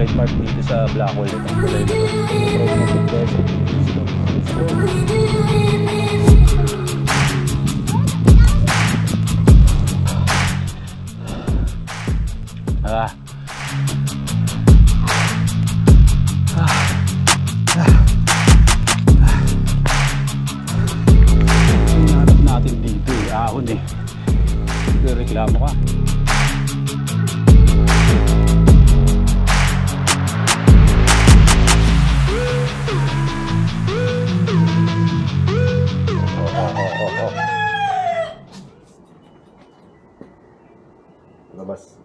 Night Park dito sa Blackwell. Hanap natin dito ahon reklamo ka. Labas.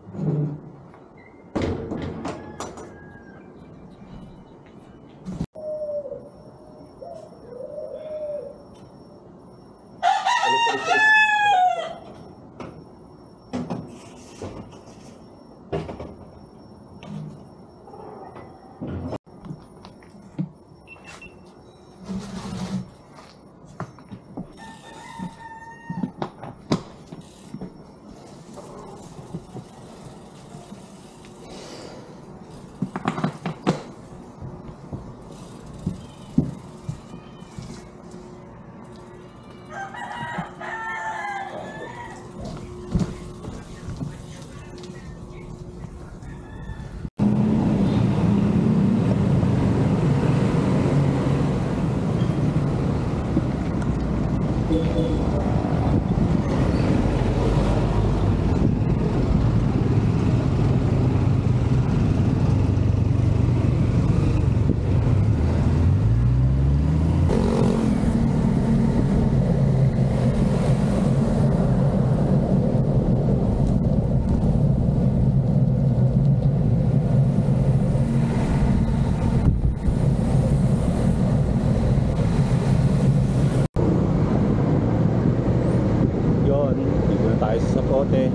Sapote,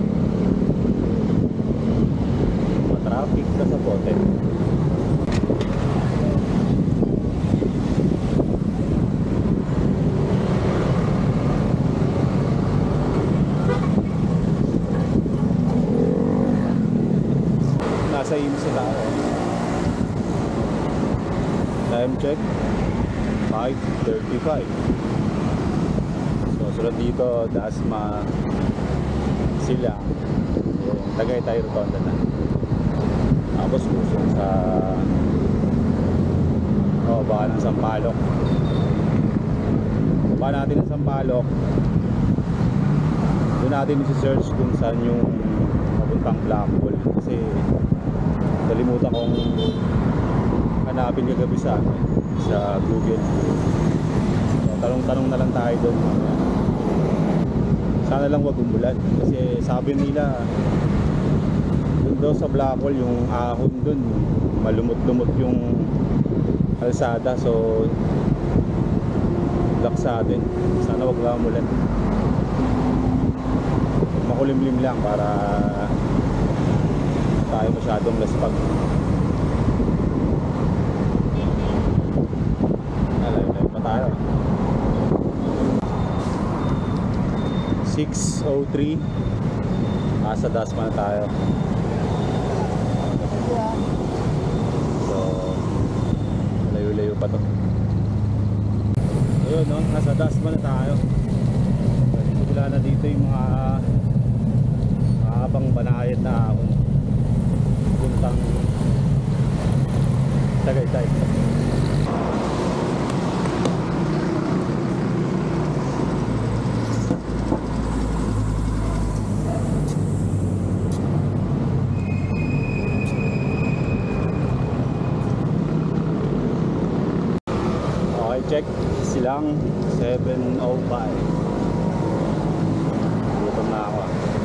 matraffic sa Sapote. Nasa IMSA tayo. Time check 5:35. So sunod dito Dasma sila yung Tagaytay Rotonda na. Tapos usong sa baka ng Sampaloc. Baka natin ng Sampaloc, doon natin isi-search kung saan yung papuntang Blackwell, kasi nalimutan kong hanapin kagabi sa Google. So, tanong-tanong na lang tayo doon. Sana lang wag umulan, kasi sabi nila doon daw sa Blackwell yung ahon doon malumot-lumot yung kalsada, so laksa din. Sana wag lang umulan, makulimlim lang para tayo masyadong laspag. Alay pa tayo. 6:03 nasa Dasma na tayo. So layo-layo pa to. Ayun no, nasa Dasma na tayo. Wala na dito yung mga mahabang banayad na ahon puntang Tagaytay. Check silang 7:05. Gutom na ako.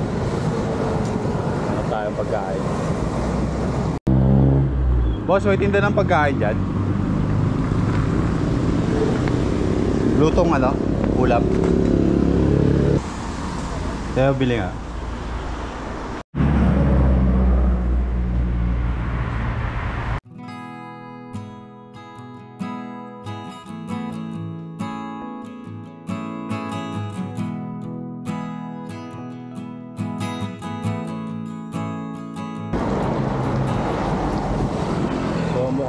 Ano tayong pagkain? Boss, may tinda ng pagkain dyan? Lutong ano? Ulam? Tayo bili nga.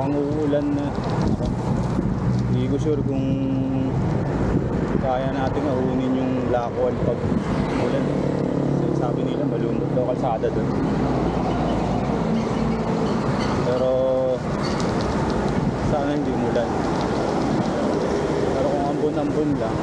mukhang uulan na. Hindi ko sure kung kaya natin ahunin yung Lakwal pag umulan. Kasi sabi nila malumot daw kalsada doon. Pero sana hindi umulan. Pero kung ambon-ambon lang,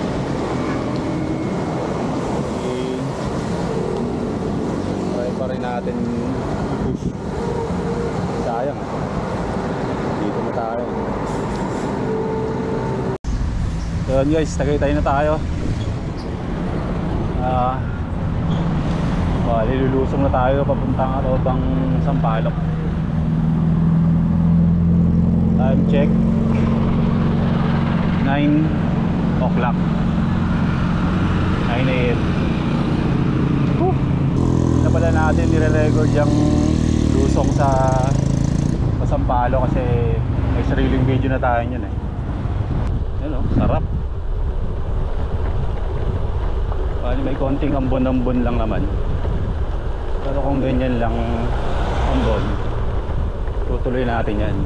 try pa rin natin i-push. Sayang, dito na tayo. So yun guys, Tagaytay na tayo. Lilulusong na tayo papuntang Arobang Sampaloc. Time check 9 o'clock, 9 AM. Na pala natin nire-record yung lusong sa Sampaloc kasi may sariling video na tayo yun eh. Yan o, sarap. May konting ambon-ambon lang naman. Pero kung ganyan lang ambon, tutuloy natin yan.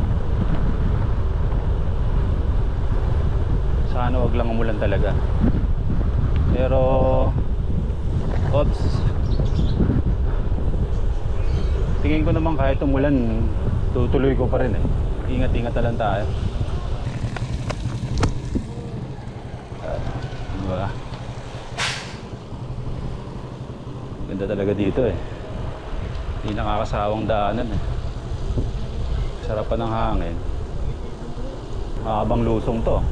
Sana wag lang umulan talaga. Pero oops, tingin ko naman kahit umulan tutuloy ko pa rin eh. Ingat-ingat na lang tayo. Diba? Ganda talaga dito eh. Hindi nakakasawang daanan eh. Sarap pa ng hangin. Mahabang lusong to.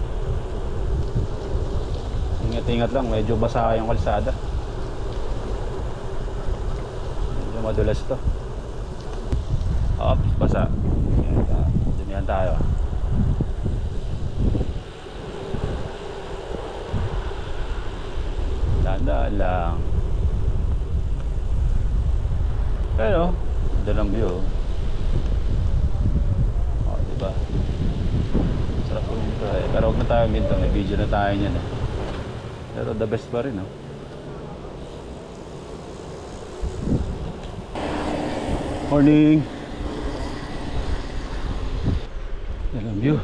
Ingat-ingat lang, medyo basa yung kalsada. Medyo madulas to. Oops, basa. Dumihan tayo. Tandaan lang. Pero ganda lang view. O, diba? Sarap po nito eh. Pero huwag na tayo minto, may video na tayo niyan eh. Pero the best pa rin, no? Morning! Yan ang view.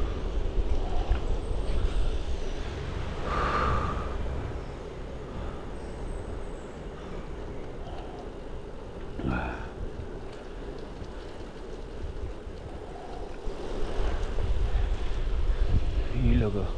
Ilog oh.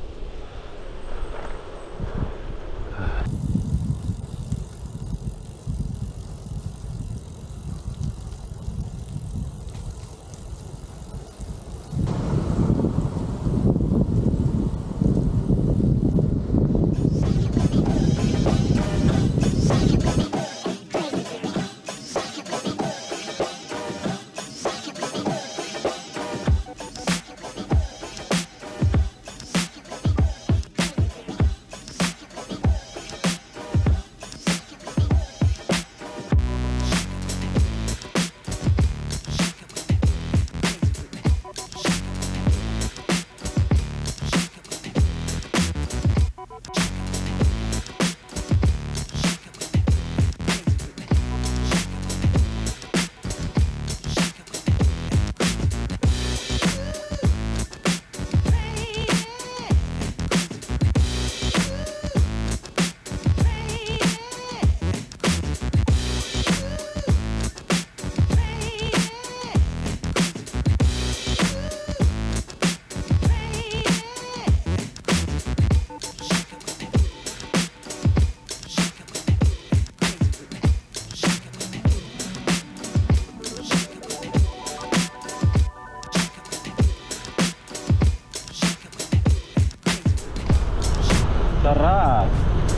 Sarap.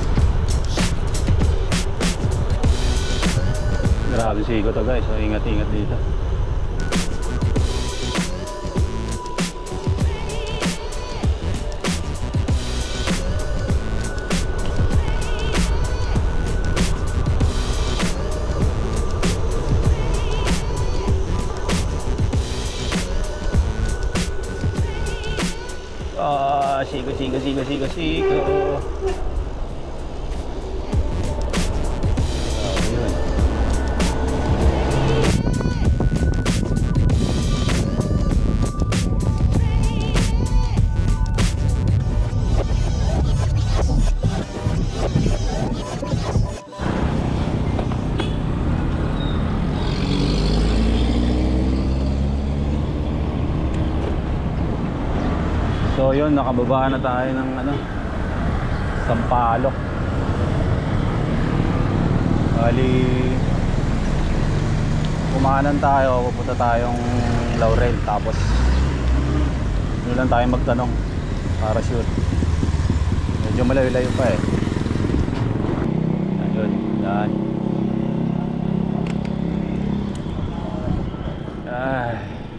Grabe sigo to guys, so ingat-ingat dito. Sigo. Yun. yun, nakababa na tayo ng ano, Sampaloc. Bali, kumanan tayo, pupunta tayong Laurel. Tapos doon lang tayo magtanong para sure. Medyo malayo-layo pa eh. Ayun, yan. Ay.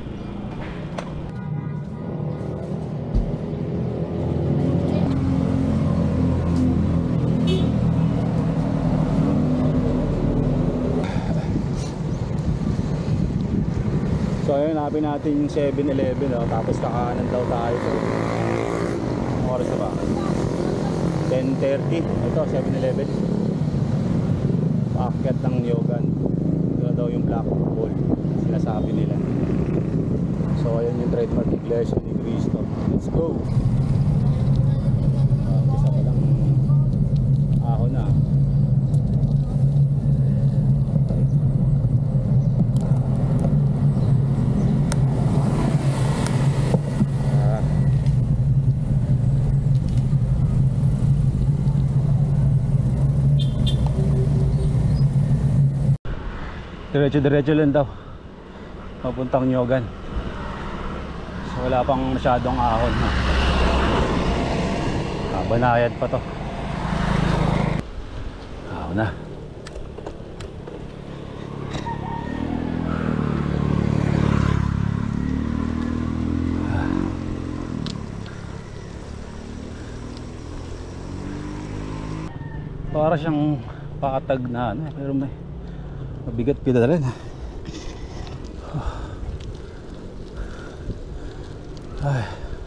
So ayun, hanapin natin yung 7-Eleven, oh. Tapos kakanan daw tayo. So, anong oras na ba? 10:30. Ito, 7-Eleven. Paakyat ng Nyogan. Ito na daw yung Black Ball, sinasabi nila. So ayun yung trademark Iglesia ni Cristo. Let's go. Isa pa lang ahon na. Diretso lang daw papuntang Nyogan. So wala pang masyadong ahon, ha? Banayad pa to. Ahon na. Para siyang pakatag na ano, pero may mabigat pinadalhin. Ay.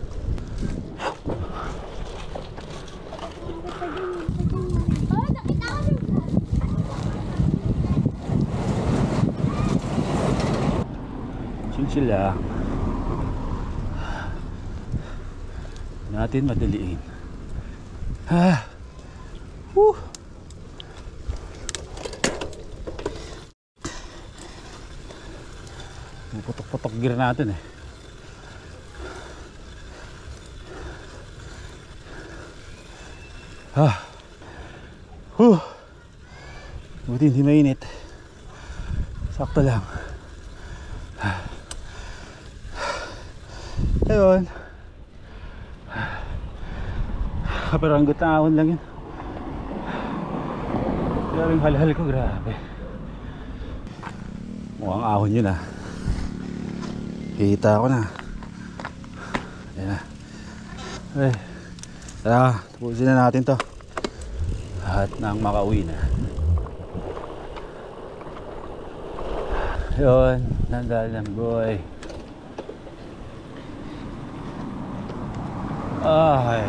Chill lang. Natin madaliin. Putok-putok gear natin eh. Buti hindi mainit. Sakto lang. Ayun. Pero ang ahon lang yun. Pero yung halhal ko, grabe. Mukhang ahon yun, ah. Kita ko na. Ayan na. Ay. Tara, tapusin na natin to. At nang makauwi na. Yun, nandalang boy. Ay.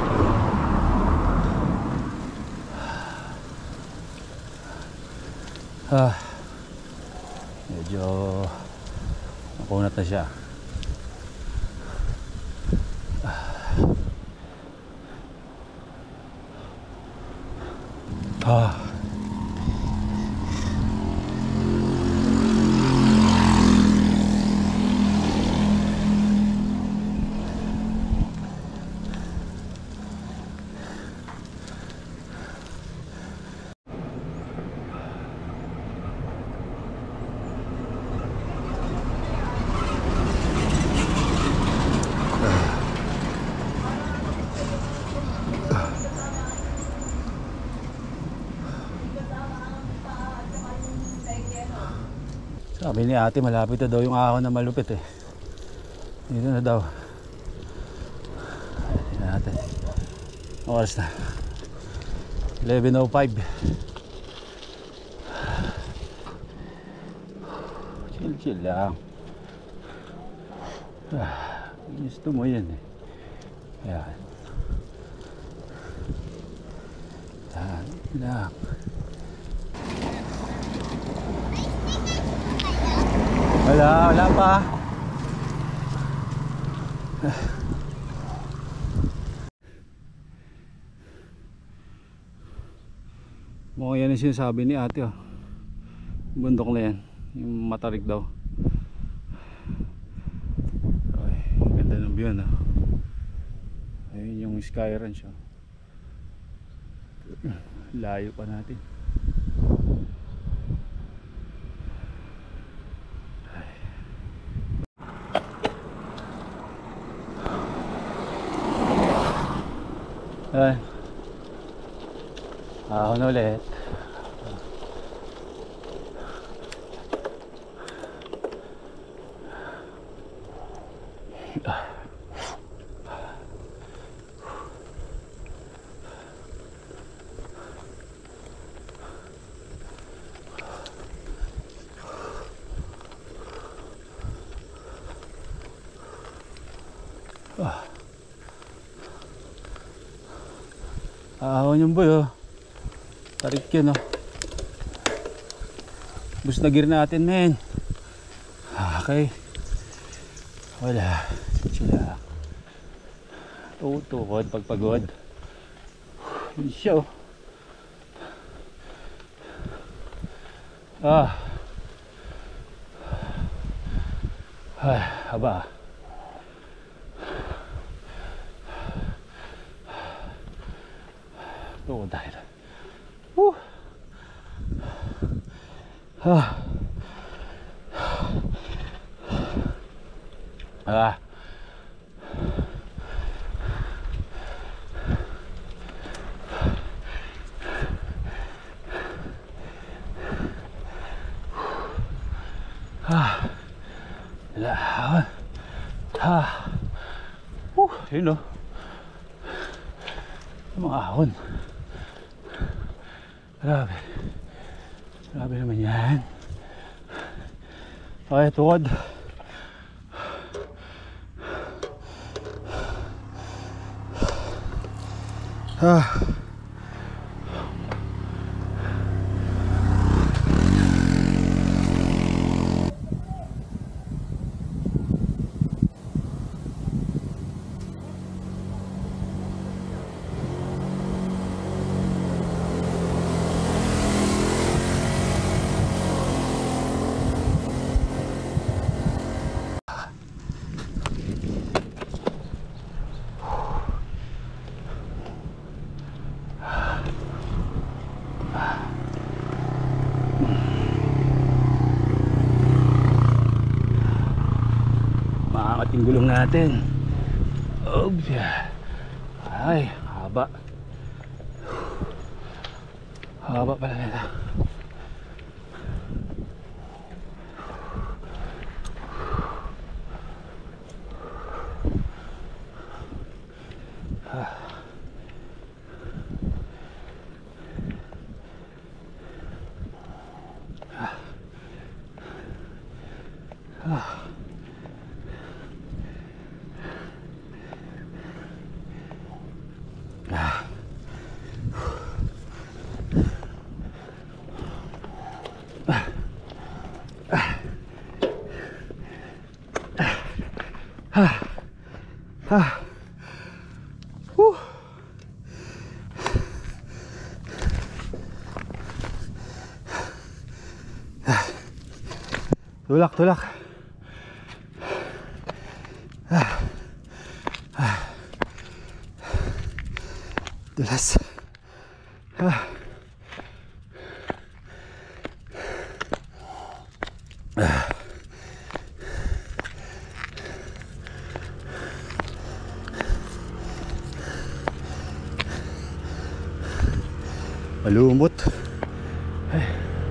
Medyo nakunat na siya. Sabi ni ate malapit na daw yung ahon na malupit eh. Dito na daw. Ayan natin. Oras na 11:05. Chill lang. Gusto mo yan eh. Ayan. Ayan lang. Wala pa. Mukhang yan yung sinasabi ni ate, oh. Bundok na yan. Yung matarik daw. Ay, ganda ng view, no? yung Sky Ranch. Oh. Layo pa natin. Ay. Ahon ulit. Ahon yung boy, oh. Tarik yun, oh. Bus na gear natin, men. Okay. Wala. Sila. Tutukod pagpagod. Hindi siya, oh. Ay, haba. Tutukod tayo. Lahat. Yun, oh. Mga ahon. Grabe. Grabe naman yan. Okay, tukod. Maangat yung gulong natin. Oh, yeah. Ay, haba. Haba pala nila. Tulak, tulak. Dulas. Malumot. Ay.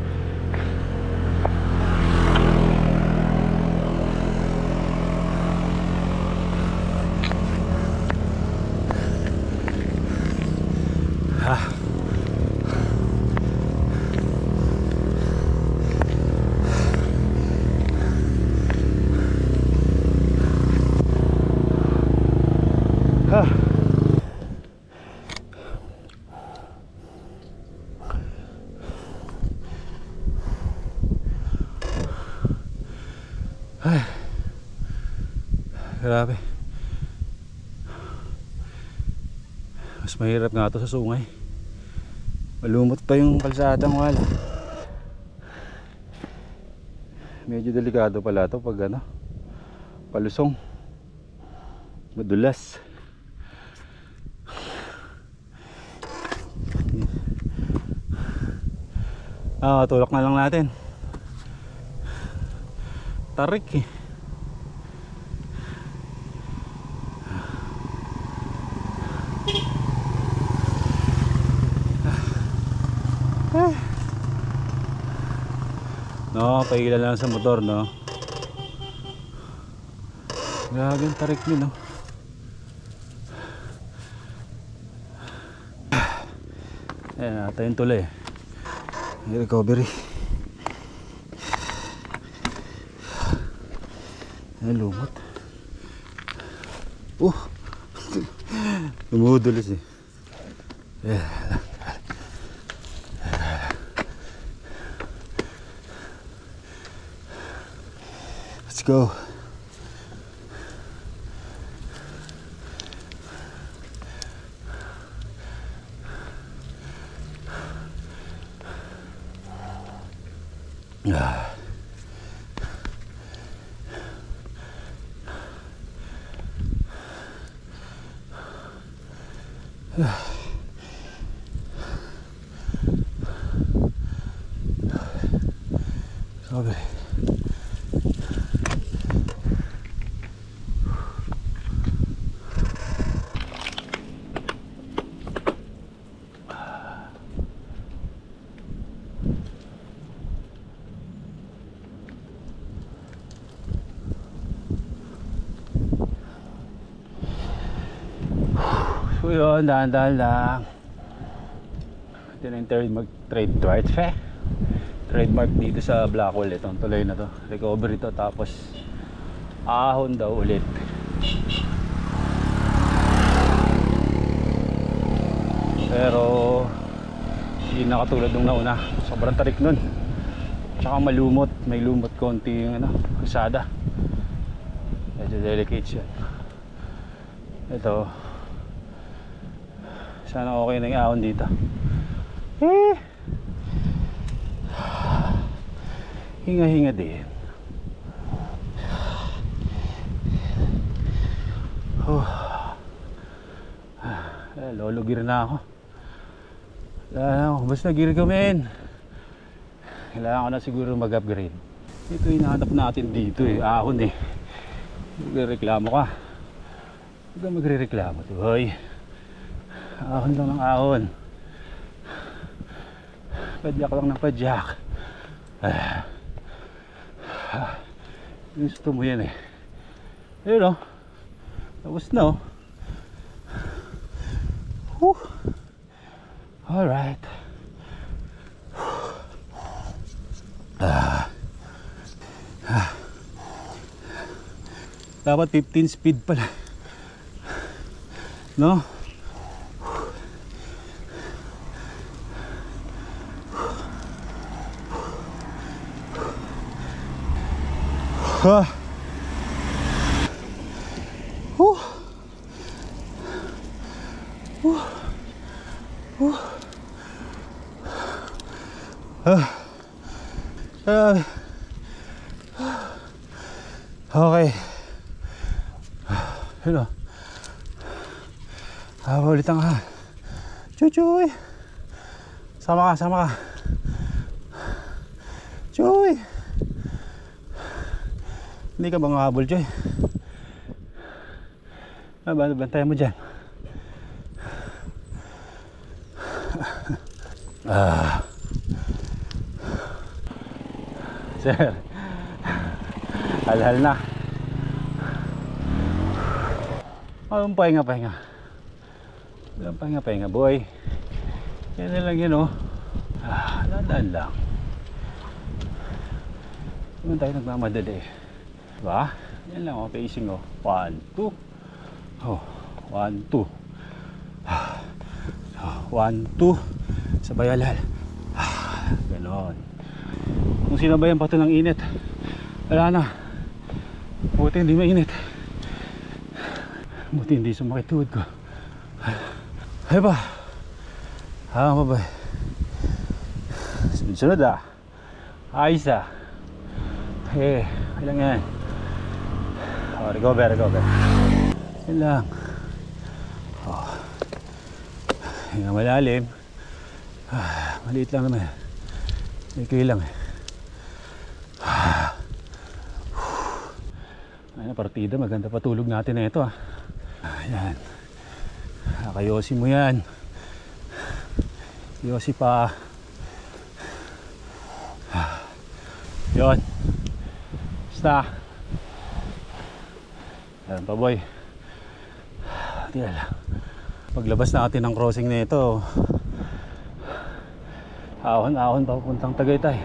Ay, grabe. Mas mahirap nga ito sa sungay. Malumot pa yung kalsadang wala. Medyo delikado pala ito pag ano, palusong, madulas. Tulak na lang natin. Tarik eh. No, pailan lang sa motor, no. Grabe ang tarik niyo, no. Ayan, natin yung tuloy. Recovery. Ayan, lumot. Lumudulis eh. Let's go. Okay. So yun, dahan-dahan lang. Ito na yung trademark dito sa Blackwell. Itong tuloy na to, recovery to, tapos ahon daw ulit. Pero hindi nakatulad nung nauna, sobrang tarik nun. Tsaka malumot, may lumot konti yung kalsada. Medyo delicate siya. Ito, sana okay na yung ahon dito. Hinga-hinga din. Lolo gear na ako. Basta gear ko, men. Kailangan ko na siguro mag-upgrade. Ito yung hinahanap natin dito eh, ahon eh. Magrereklamo ka. Huwag ka magrereklamo to, hoy. Ahon lang ng ahon. Padyak lang ng padyak. Gusto mo yan eh. Ayun o. Tapos na o. Alright. Dapat 15 speed pala, no? Okay. Hello. Ulit ang Chuy. Sama ka. Chuy. Hindi ka bang habol, Chuy? Bantayan mo dyan. Sir, halhal na. Pahinga. Pahinga, boy. Yan na lang yun, oh. Dahan lang. Naman tayo nagmamadali. Diba? Yan lang, oh. Pacing, oh. 1, 2. Oh, 1, 2. 1, 2. Sabay halhal. Ganon. Kung sinabayan pa ito ng init, wala na. Buti hindi mainit. Buti hindi sumakit tuhod ko. Ay ba? Mabay. Sunod ayos ilang yan. Recover. Yan lang. Hinga malalim. Maliit lang naman. Okay lang eh. Ayun, partida, maganda patulog natin na ito ah. Ayan. Kayosi mo yan. Yosi pa. Yun. Basta. Ayan pa boy. Tira lang. Paglabas natin ng crossing na ito, ahon-ahon pa pupuntang Tagaytay.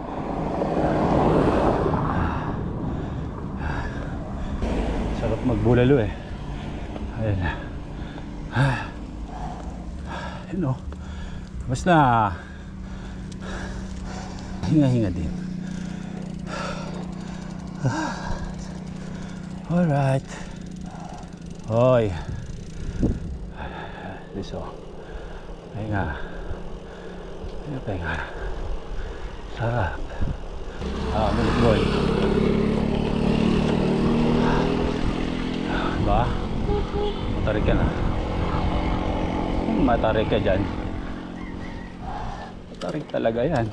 Sarap magbulalo eh. Ayan na. Yun o. Basta hinga-hinga din. Alright. Hoy. Liso. Pahinga. Pahinga. Sarap. Mulit boy. Ba? Matarik ka na. Matarik ka dyan. Matarik talaga yan.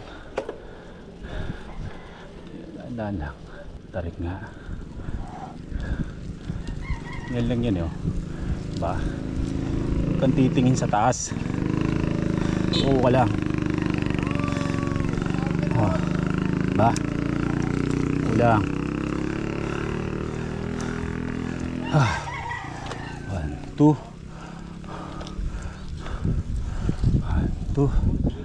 Dahan lang. Matarik nga. Yan lang yan, oh. Ba? Huwag kang titingin sa taas. Oo ka lang. Oh. Ba? Ulang. 1, 2. 1, 2.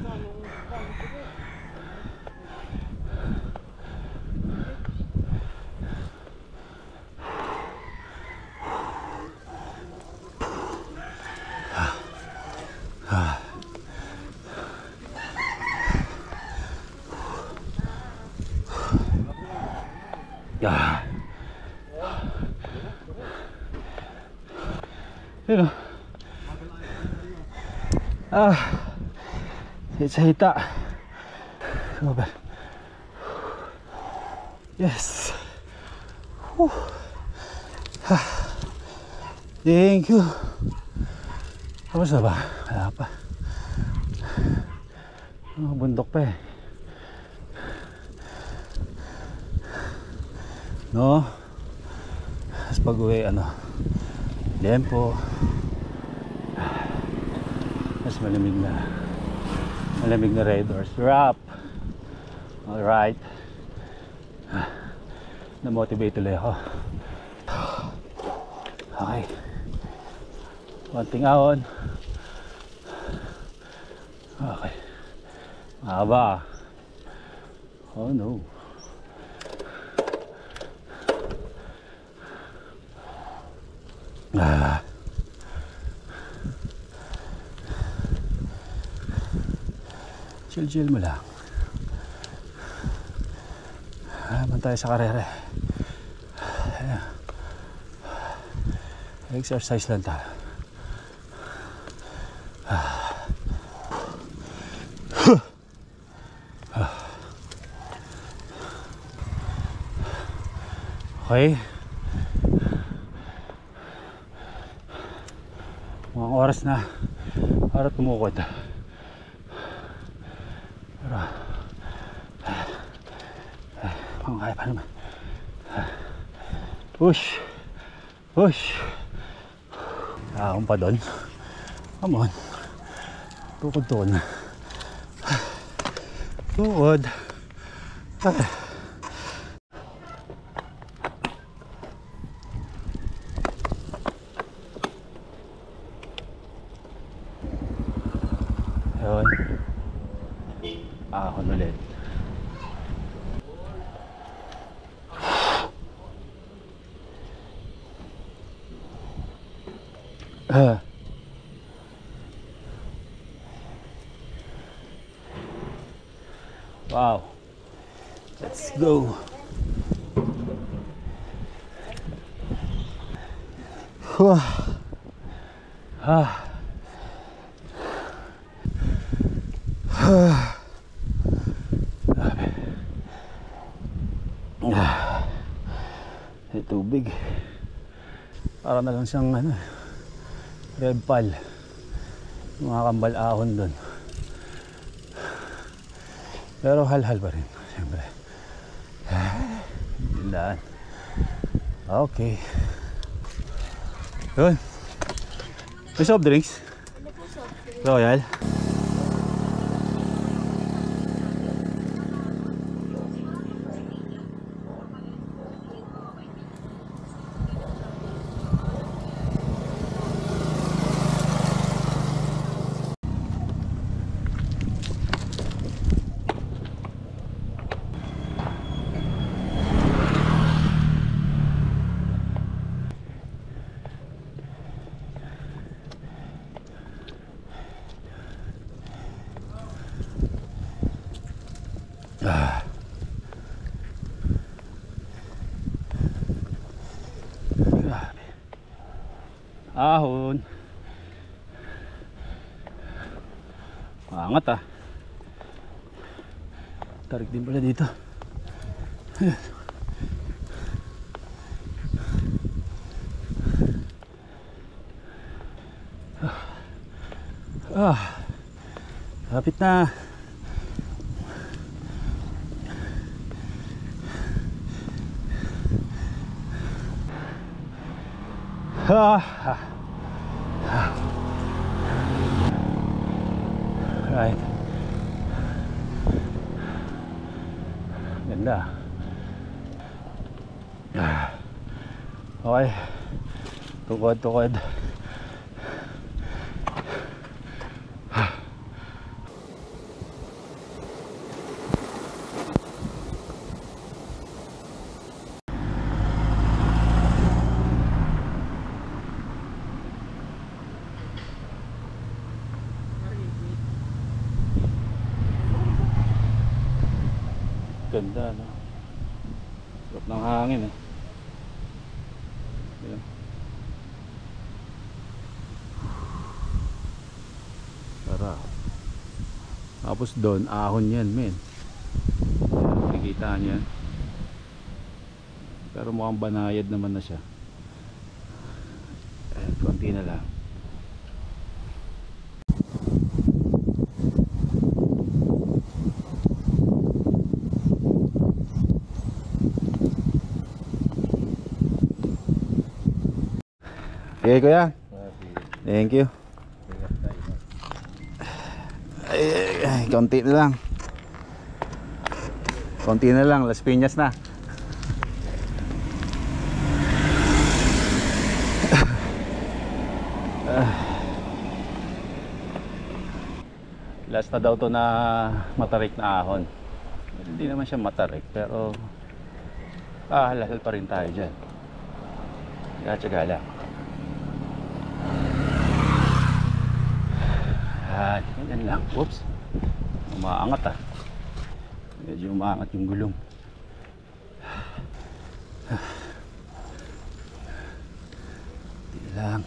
Yun o. Hita-hita. Yes. Thank you. Tapos na ba? Wala pa. Bundok pa eh. No? Tapos pag uwi, lempo. Mas malamig na Red Horse wrap. Alright. Na-motivate tuloy ako. Okay. Konting ahon. Okay. Mahaba. Oh no. Chill mo lang. Naman tayo sa karere. Exercise lang tayo. Okay. Mga oras na para tumukod. Kaya pa naman. Push. Ahon pa doon. Come on. Tukod na. Tukod. Ayun. Ahon ulit. Wow. Let's go. May tubig. Para na lang siyang red pal. Mga kambal ahon doon. Pero hal-hal pa rin, siyempre. Daan. Okay. Yun. May soft drinks? Ano po soft drink? Royal. Ahon. Maangat ah. Tarik din pala dito. Lapit na. Right. Ganda. Okay. Tukod. Ganda, no? Sarap ng hangin, eh. Ayan. Tara. Tapos doon, ahon yan, men. Nakikita niyan. Pero mukhang banayad naman na siya. Ayan, konti na lang. Okay, kuya. Thank you. Ay, konti na lang. Konti na lang, Las Piñas na. Last na daw to na matarik na ahon. Hindi naman siya matarik, pero halal pa rin tayo dyan. Gatsaga lang. Ganyan lang. Whoops. Umaangat ah. Medyo umaangat yung gulong. Hindi lang.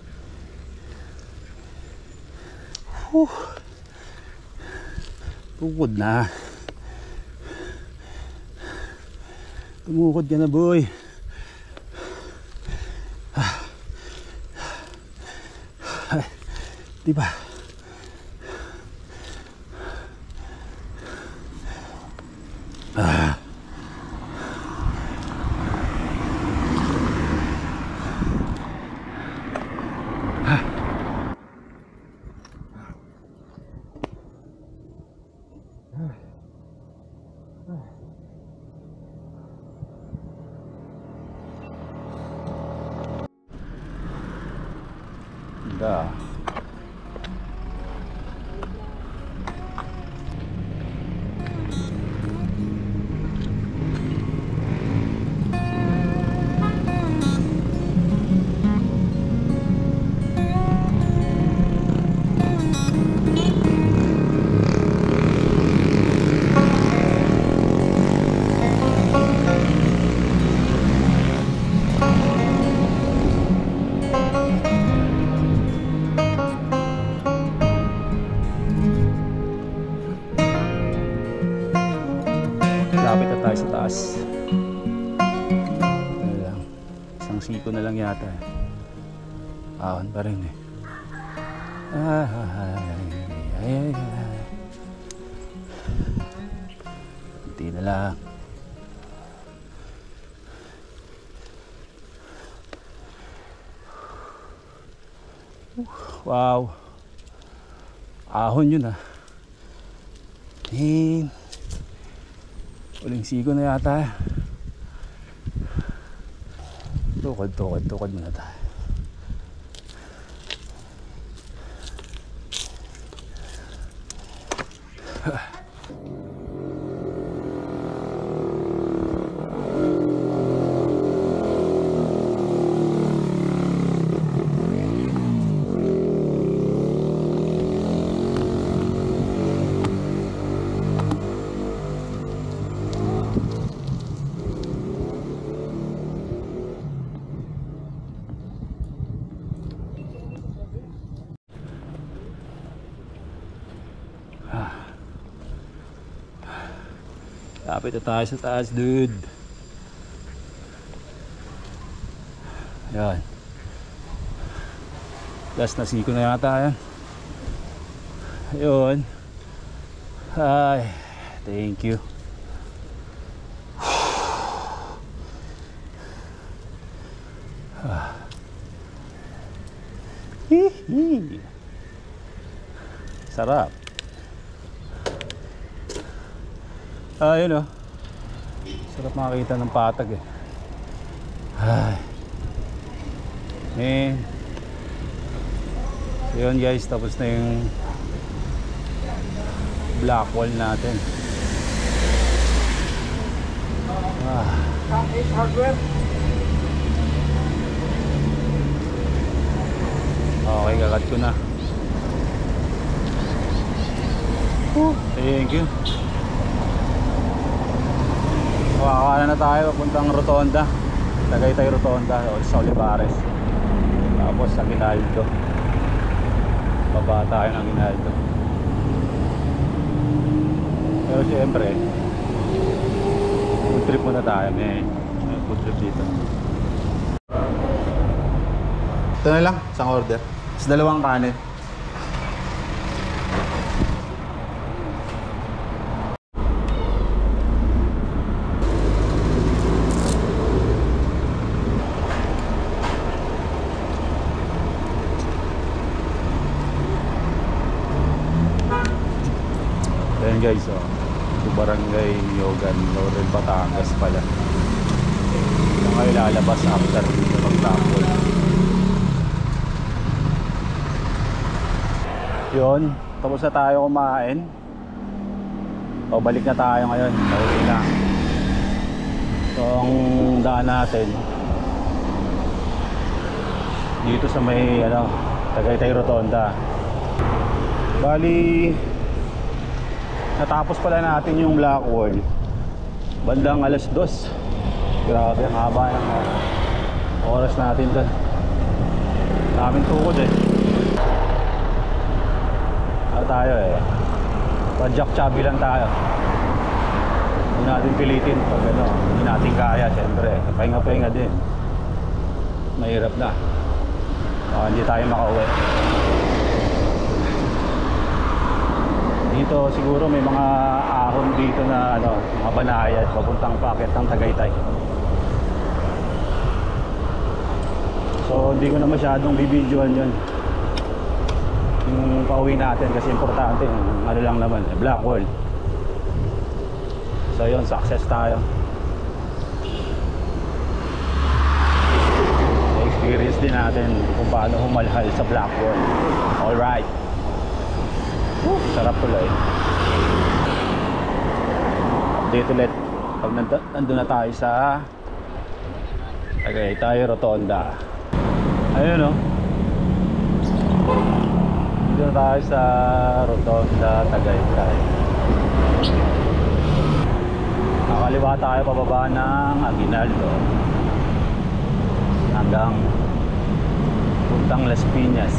Tukod na. Tumukod ka na, boy. Diba? Da. Lapit na tayo sa taas. Ano lang, isang siko na lang yata. Ahon pa rin eh. konti na lang. Wow, ahon yun ah. Uling sigo na yata. Tukod muna tayo. Lapit na tayo sa taas, dude. Yan. Last na siko na yata yan. Ayun. Ay, thank you. Sarap. Ayun oh. Sarap makakita ng patag eh. Ay. Yun guys, tapos na yung black wall natin. Okay, kakat ko na. Thank you. Makakala na tayo papuntang Rotonda, Tagaytay Rotonda o sa Olivares. Tapos sa Aguinaldo, baba tayo ng Aguinaldo. Pero siyempre food trip muna tayo. May food trip dito. Ito na lang, isang order. Is dalawang kanin. Ayan guys, oh, ito Barangay Yogan, Laurel, Batangas pala. Yung kayo lalabas after dito mag-tapol. Yun, tapos na tayo kumain. O, balik na tayo ngayon, nauwi na. So ang daan natin dito sa may Tagaytay Rotonda. Bali natapos pala natin yung black wall bandang alas 2. Grabe, ang haba ng oras natin doon. Daming tukod eh. Tayo eh, padjak chubby lang tayo. Hindi natin pilitin pag hindi natin kaya. Siyempre, pahinga-pahinga din. Mahirap na. Hindi tayo makauwi. Dito siguro may mga ahon dito na mga banayad papuntang paakyat ng Tagaytay. So hindi ko na masyadong bibidyohan yun yung pauwi natin kasi importante lang naman black wall. So yun, success tayo. Experience din natin kung paano humalhal sa black wall. Alright. Sarap tuloy. Update ulit pag nandun na tayo sa Tagaytay Rotonda. Ayun dito na tayo sa Rotonda, Tagaytay. Nakaliwa tayo pababa ng Aguinaldo hanggang puntang Las Piñas.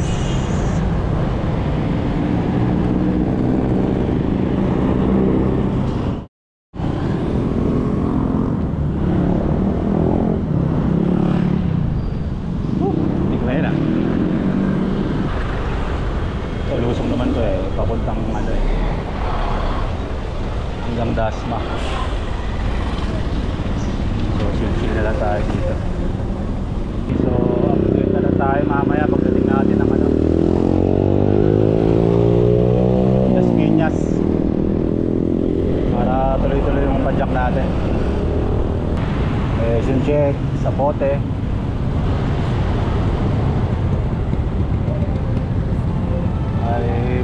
Papuntang hanggang Dasma.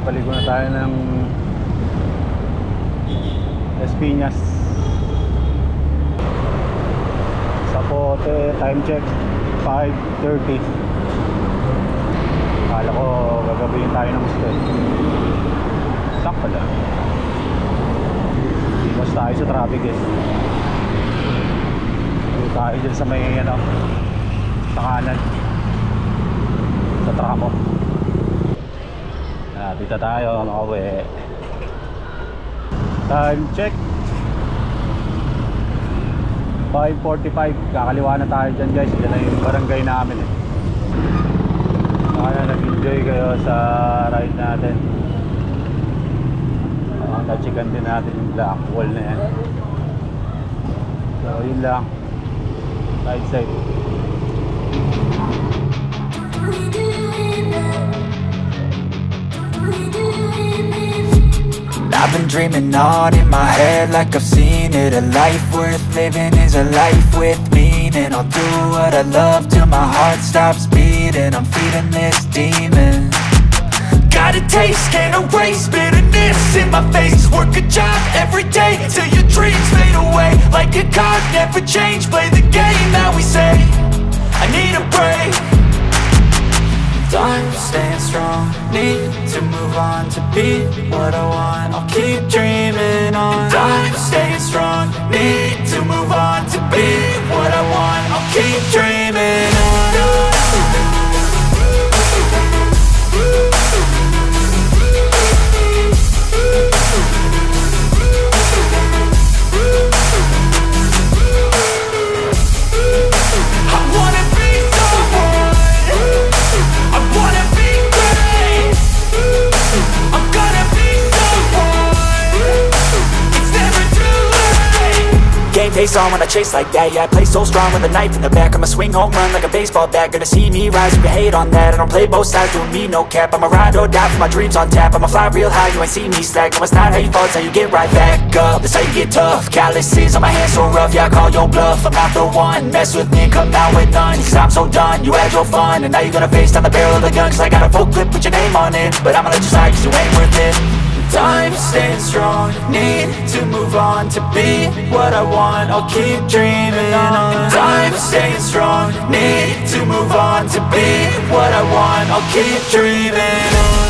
Paligo na tayo ng Espinas. Sapote, time check 5:30. Akala ko gagabihin tayo ng gusto. Sakto lang. Iwas tayo sa traffic eh. Dito tayo dyan sa may ano, sa kanan, sa tramo. Dito tayo makauwi. Time check 5:45. Kakaliwa na tayo dyan guys. Yan na yung barangay namin eh. Sana nag-enjoy kayo sa ride natin. Na-checkan din natin yung black wall na yan. So yun lang. Ride safe. I've been dreaming on in my head like I've seen it. A life worth living is a life with meaning. I'll do what I love till my heart stops beating. I'm feeding this demon. Got a taste, can't erase bitterness in my face. Work a job every day till your dreams fade away. Like a card, never change, play the game that we say. I need a break. I'm staying strong, need to move on to be what I want. I'll keep dreaming on. I'm staying strong, need to move on to be what I want. I'll keep dreaming on. Game face on when I chase like that. Yeah, I play so strong with a knife in the back. I'ma swing home run like a baseball bat. Gonna see me rise, you can hate on that. I don't play both sides, doing me no cap. I'ma ride or die for my dreams on tap. I'ma fly real high, you ain't see me slack. No, it's not how you fall, it's how you get right back up. That's how you get tough. Calluses on my hands so rough, yeah, I call your bluff. I'm not the one, mess with me, come out with none. Cause I'm so done, you had your fun. And now you're gonna face down the barrel of the gun. Cause I got a full clip, put your name on it. But I'ma let you slide cause you ain't worth it. I'm staying strong, need to move on to be what I want. I'll keep dreaming on. I'm staying strong, need to move on to be what I want. I'll keep dreaming on.